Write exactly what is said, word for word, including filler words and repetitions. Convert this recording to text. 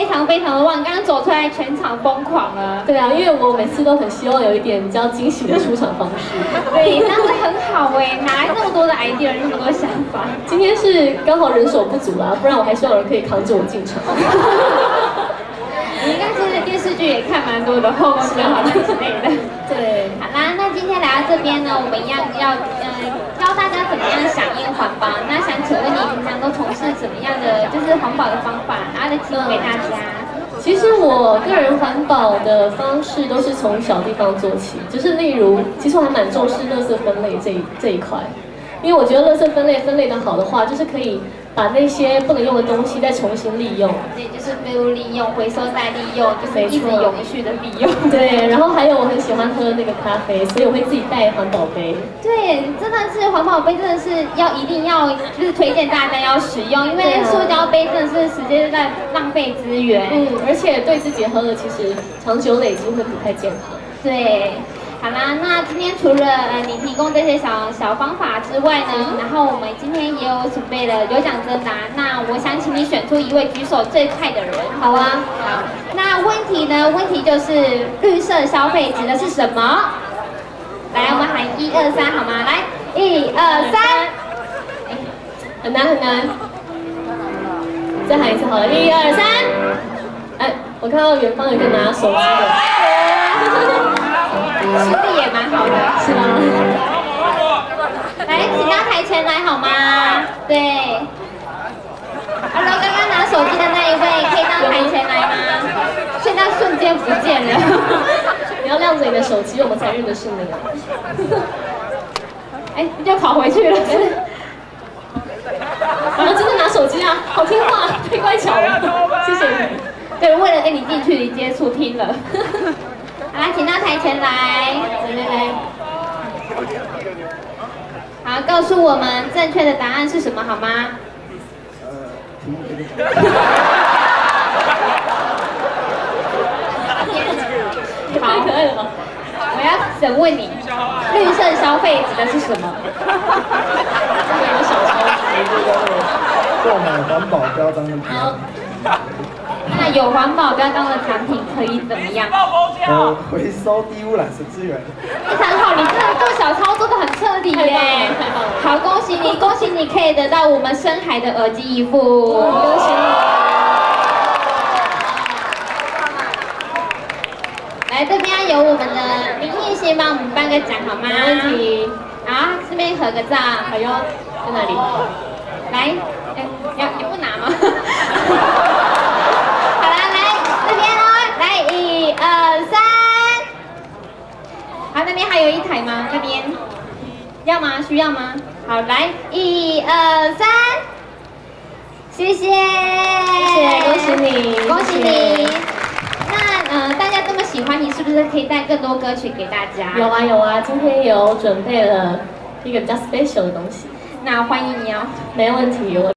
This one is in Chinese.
非常非常的旺，刚刚走出来全场疯狂了。 对啊，因为我每次都很希望有一点比较惊喜的出场方式。 对，这样子很好哎，哪来那么多的 idea， 那么多想法？ 今天是刚好人手不足啦，不然我还希望有人可以扛着我进场。 你应该是电视剧也看蛮多的，后宫甄嬛传之类的。 对， 好啦，那今天来到这边呢，我们一样要呃教大家怎么样响应环保。那想请问你平常都从事什么样的就是环保的方法，然后来提供给大家？ 其实我个人环保的方式都是从小地方做起，就是例如，其实我还蛮重视垃圾分类这一这一块，因为我觉得垃圾分类分类的好的话，就是可以把那些不能用的东西再重新利用。 对，就是废物利用、回收再利用，就是一直永续的利用。 对，然后还有我很喜欢喝那个咖啡，所以我会自己带环保杯。 对，真的是环保杯，真的是要一定要就是推荐大家要使用，因为塑胶杯真的是直接在浪费资源。 嗯，而且对自己喝了，其实长久累积会不太健康。 对。好啦，那今天除了呃你提供这些小小方法之外呢，嗯、然后我们今天也有准备了有奖征答。那我想请你选出一位举手最快的人。 好啊， 好。那问题呢？问题就是绿色消费指的是什么？来，我们喊一二三好吗？来，一二三。 很难很难。再喊一次好了，一二三。哎，我看到远方有一个拿手机的。 实力也蛮好的， 是吗？ 来，请到台前来好吗？对。Hello， 刚刚拿手机的那一位，可以到台前来吗？现在瞬间不见了。 你要亮着你的手机，我们才认得是你啊。 哎，你就跑回去了。 然后真的拿手机啊，好听话，太乖巧了，谢谢你。 对，为了跟你近距离接触，听了。来，请到台前来，来来来。好，告诉我们正确的答案是什么，好吗？ 太可爱了吧！ 我要审问你，绿色消费指的是什么？ 这个有小超市， 购买环保标章的品。 那有环保标章的产品可以怎么样？ 呃，回收低污染的资源。 非常好，你真的做小抄做的很彻底耶！好，恭喜你，恭喜你可以得到我们深海的耳机一副，恭喜你！来，这边有我们的林奕先帮我们颁个奖好吗？ 没问题。 好，这边合个照。 哎呦，在哪里？ 来，哎，要你不拿吗？好啦，来这边哦，来一二三。好，那边还有一台吗？那边要吗？需要吗？好，来一二三，谢谢， 谢谢，恭喜你， 恭喜你。那呃，大家这么喜欢你，是不是可以带更多歌曲给大家？ 有啊有啊，今天有准备了一个比较 special 的东西。 那欢迎你哦， 没问题。我